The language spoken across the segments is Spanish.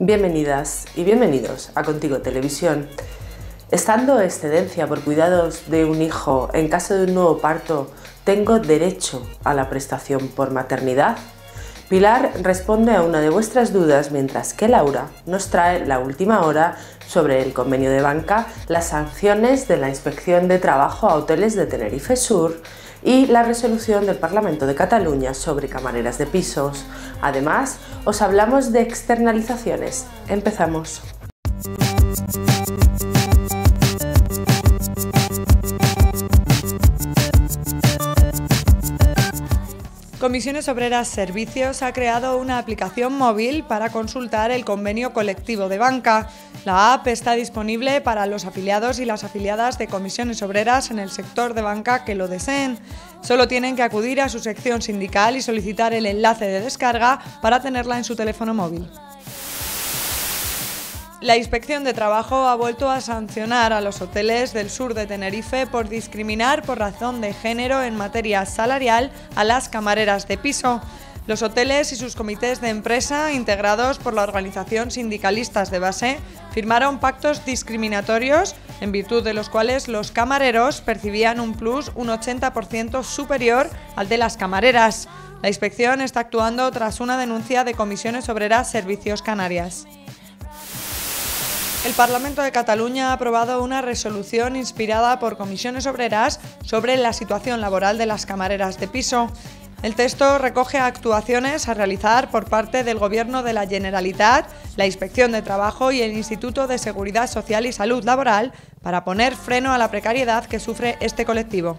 Bienvenidas y bienvenidos a Contigo Televisión. Estando excedencia por cuidados de un hijo en caso de un nuevo parto, ¿tengo derecho a la prestación por maternidad? Pilar responde a una de vuestras dudas, mientras que Laura nos trae la última hora sobre el convenio de banca, las sanciones de la Inspección de Trabajo a hoteles de Tenerife Sur y la resolución del Parlamento de Cataluña sobre camareras de pisos. Además, os hablamos de externalizaciones. Empezamos. Comisiones Obreras Servicios ha creado una aplicación móvil para consultar el convenio colectivo de banca. La app está disponible para los afiliados y las afiliadas de comisiones obreras en el sector de banca que lo deseen. Solo tienen que acudir a su sección sindical y solicitar el enlace de descarga para tenerla en su teléfono móvil. La Inspección de Trabajo ha vuelto a sancionar a los hoteles del sur de Tenerife por discriminar por razón de género en materia salarial a las camareras de piso. Los hoteles y sus comités de empresa, integrados por la organización Sindicalistas de Base, firmaron pactos discriminatorios en virtud de los cuales los camareros percibían un plus un 80% superior al de las camareras. La inspección está actuando tras una denuncia de Comisiones Obreras Servicios Canarias. El Parlamento de Cataluña ha aprobado una resolución inspirada por comisiones obreras sobre la situación laboral de las camareras de piso. El texto recoge actuaciones a realizar por parte del Gobierno de la Generalitat, la Inspección de Trabajo y el Instituto de Seguridad Social y Salud Laboral para poner freno a la precariedad que sufre este colectivo.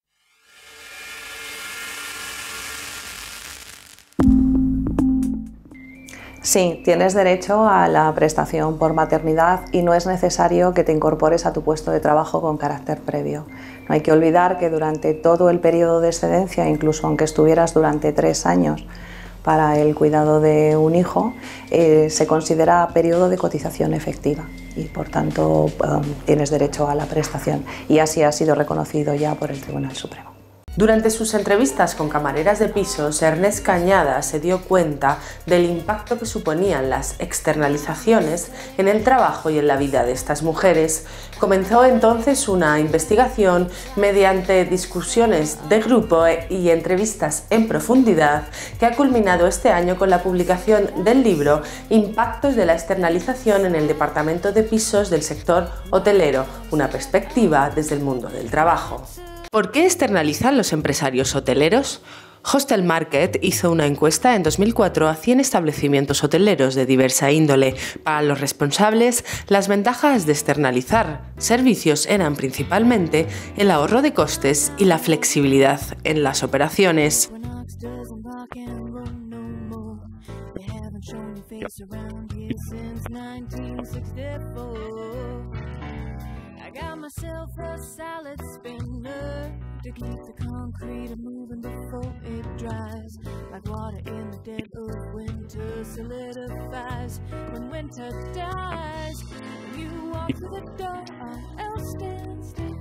Sí, tienes derecho a la prestación por maternidad y no es necesario que te incorpores a tu puesto de trabajo con carácter previo. No hay que olvidar que durante todo el periodo de excedencia, incluso aunque estuvieras durante 3 años para el cuidado de un hijo, se considera periodo de cotización efectiva y por tanto tienes derecho a la prestación y así ha sido reconocido ya por el Tribunal Supremo. Durante sus entrevistas con camareras de pisos, Ernest Cañada se dio cuenta del impacto que suponían las externalizaciones en el trabajo y en la vida de estas mujeres. Comenzó entonces una investigación mediante discusiones de grupo y entrevistas en profundidad que ha culminado este año con la publicación del libro Impactos de la externalización en el departamento de pisos del sector hotelero, una perspectiva desde el mundo del trabajo. ¿Por qué externalizan los empresarios hoteleros? Hostel Market hizo una encuesta en 2004 a 100 establecimientos hoteleros de diversa índole. Para los responsables, las ventajas de externalizar servicios eran principalmente el ahorro de costes y la flexibilidad en las operaciones. I got myself a salad spinner to keep the concrete moving before it dries. Like water in the dead of winter solidifies when winter dies. When you walk through the door, I'll stand still.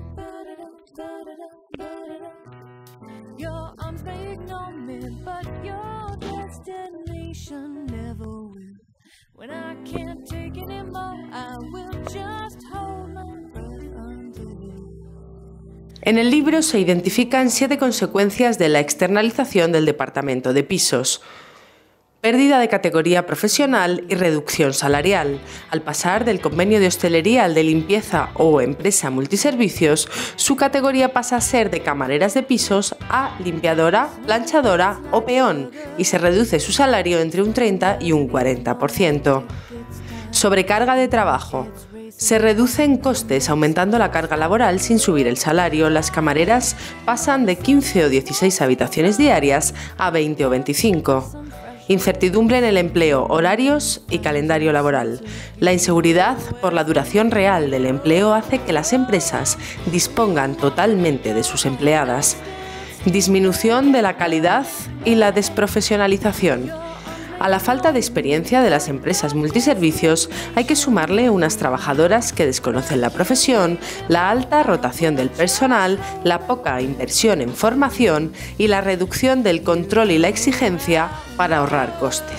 Your arms may ignore me, but your destination never will. When I can't take anymore, I will just hold my breath until you. En el libro se identifican 7 consecuencias de la externalización del departamento de pisos. Pérdida de categoría profesional y reducción salarial. Al pasar del convenio de hostelería al de limpieza o empresa multiservicios, su categoría pasa a ser de camareras de pisos a limpiadora, planchadora o peón y se reduce su salario entre un 30 y un 40%. Sobrecarga de trabajo. Se reducen costes aumentando la carga laboral sin subir el salario. Las camareras pasan de 15 o 16 habitaciones diarias a 20 o 25. Incertidumbre en el empleo, horarios y calendario laboral. La inseguridad por la duración real del empleo hace que las empresas dispongan totalmente de sus empleadas. Disminución de la calidad y la desprofesionalización. A la falta de experiencia de las empresas multiservicios hay que sumarle unas trabajadoras que desconocen la profesión, la alta rotación del personal, la poca inversión en formación y la reducción del control y la exigencia para ahorrar costes.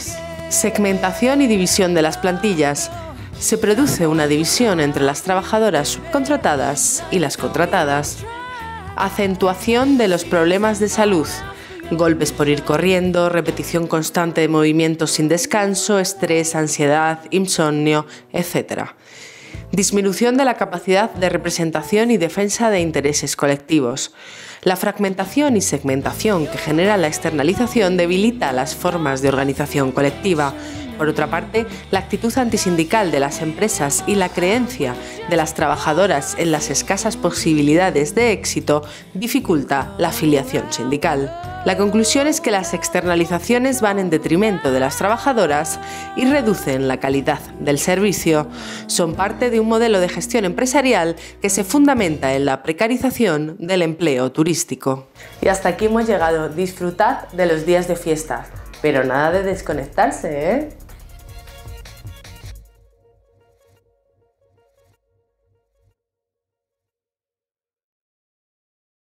Segmentación y división de las plantillas. Se produce una división entre las trabajadoras subcontratadas y las contratadas. Acentuación de los problemas de salud. Golpes por ir corriendo, repetición constante de movimientos sin descanso, estrés, ansiedad, insomnio, etc. Disminución de la capacidad de representación y defensa de intereses colectivos. La fragmentación y segmentación que genera la externalización debilita las formas de organización colectiva. Por otra parte, la actitud antisindical de las empresas y la creencia de las trabajadoras en las escasas posibilidades de éxito dificulta la afiliación sindical. La conclusión es que las externalizaciones van en detrimento de las trabajadoras y reducen la calidad del servicio. Son parte de un modelo de gestión empresarial que se fundamenta en la precarización del empleo turístico. Y hasta aquí hemos llegado. Disfrutad de los días de fiesta, pero nada de desconectarse, ¿eh?